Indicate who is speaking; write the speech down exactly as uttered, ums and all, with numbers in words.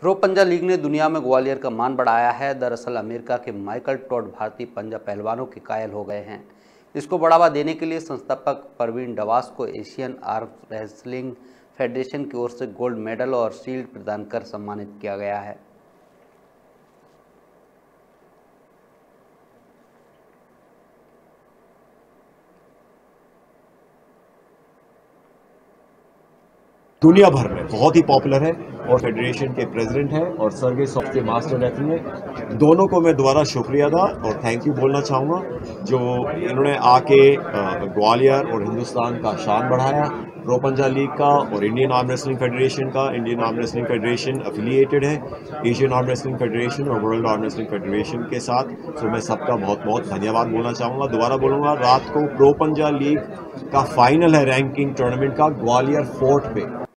Speaker 1: Pro पंजा league ने दुनिया में ग्वालियर का मान बढ़ाया है। दरअसल अमेरिका के माइकल टॉड भारतीय पंजा पहलवानों के कायल हो गए हैं। इसको बढ़ावा देने के लिए संस्थापक प्रवीण डवास को एशियन आर्म रेसलिंग फेडरेशन की ओर से गोल्ड मेडल और शील्ड प्रदान कर सम्मानित किया गया है।
Speaker 2: दुनिया भर में बहुत ही पॉपुलर है और फेडरेशन के प्रेसिडेंट हैं और सर्गे सॉफ्ट के मास्टर रेफरी हैं। दोनों को मैं दोबारा शुक्रिया अदा और थैंक यू बोलना चाहूँगा जो इन्होंने आके ग्वालियर और हिंदुस्तान का शान बढ़ाया। प्रो पंजा लीग का और इंडियन आर्म रेसलिंग फेडरेशन का, Indian arm wrestling federation affiliated है एशियन आर्म रेसलिंग फेडरेशन और वर्ल्ड आर्म रेसलिंग फेडरेशन के साथ। तो मैं सबका बहुत बहुत धन्यवाद बोलना चाहूँगा। दोबारा बोलूँगा, रात को प्रो पंजा लीग का फाइनल है रैंकिंग टूर्नामेंट का ग्वालियर फोर्ट पे।